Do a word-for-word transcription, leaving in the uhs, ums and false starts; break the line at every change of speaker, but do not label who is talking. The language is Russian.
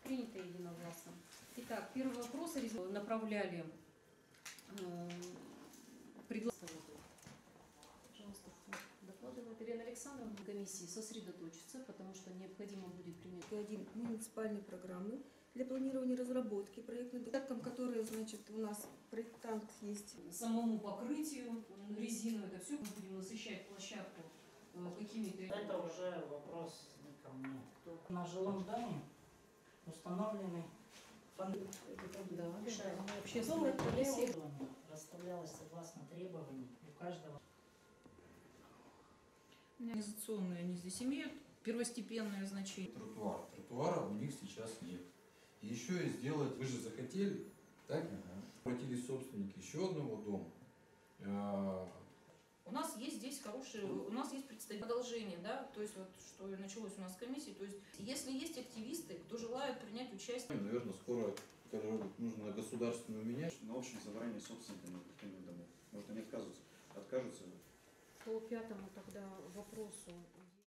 Принято единогласно. Итак, первый вопрос направляли э, приглашение. Пожалуйста, докладывает Ирина Александровна. Комиссии сосредоточиться, потому что необходимо будет принять
один муниципальной программы для планирования разработки проектных документов, которые, значит, у нас проектант есть.
Самому покрытию резину, это все мы будем насыщать площадку какими-то...
Это уже вопрос не ко мне. На жилом здании установлены фонды.
Да,
Решаем.
Общественная комиссия.
Расставлялось согласно требований у каждого.
Организационные они здесь имеют первостепенное значение.
Тротуар. Тротуара у них сейчас нет. И еще и сделать, вы же захотели, так? Ага. Обратились собственники еще одного дома. А...
У нас есть здесь хорошие, у нас есть представители продолжения, да, то есть вот что началось у нас в комиссии, то есть если есть активисты, кто желает принять участие.
Наверное, скоро нужно на государственную менять.
На общем собрании собственниками коллективных домов. Может, они отказываются, откажутся.
По пятому тогда вопросу.